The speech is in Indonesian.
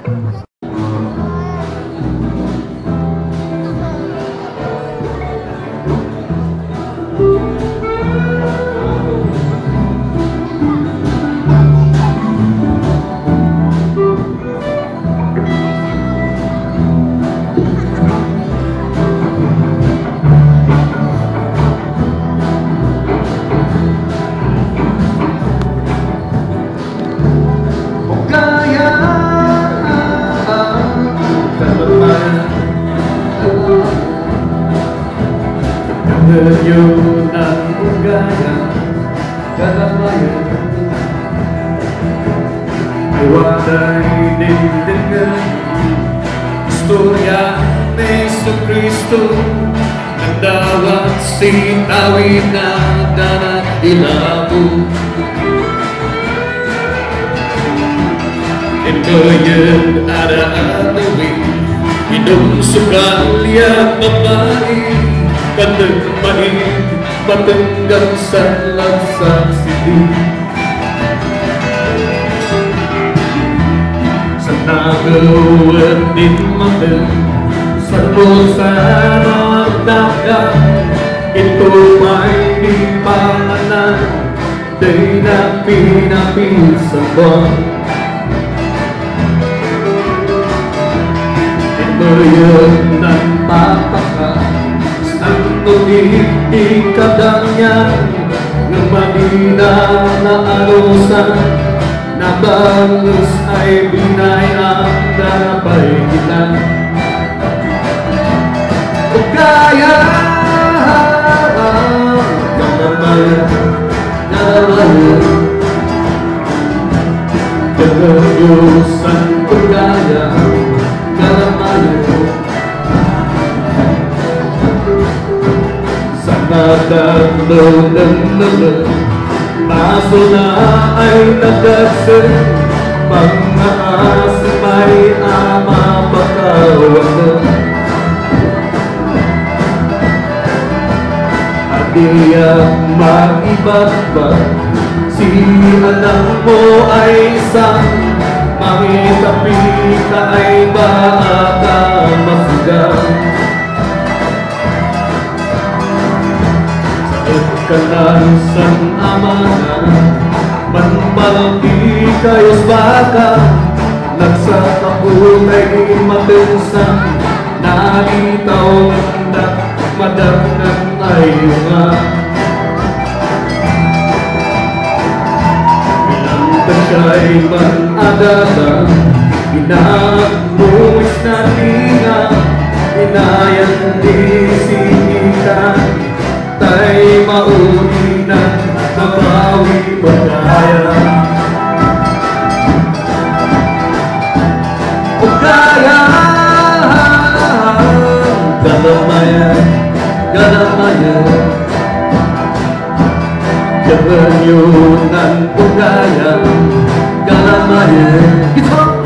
Yunan Uggayam Kadamayan ay waday din dengan istorya ni Jesucristo nagdawat sinawin na dana ilabo Uggayam ada alawin hidung sukalya babae Kadagmain, matenggang sa lansang sili Sa nagawan din mateng Sa pusa magdagan Ito may di pangalan Day na pinapil sa buwan Ito yun ang papaka Ang tulig ikadanya ng Manila na alusan na balos ay binayang darapay kita Uggayam Kadamayan Kadamayan Kagayusan Uggayam Kadamayan Nadang-nadang Maso na ay nagdagsin Pang-aas may ama pagkawasan At iyang mag-iba-iba Si anak mo ay isang Mangitapi ka ay baka masugang Kalansan amana Manpalki kayos baka Nagsakapun ay matensan Nalitaw na madagnan ay nga Bilang tasya'y manadalang Inamuis na tinga Inayan di sinitan Tay mauni na nabawi magkaya Uggayam Kadamayan Kadamayan Yunan Uggayam Kadamayan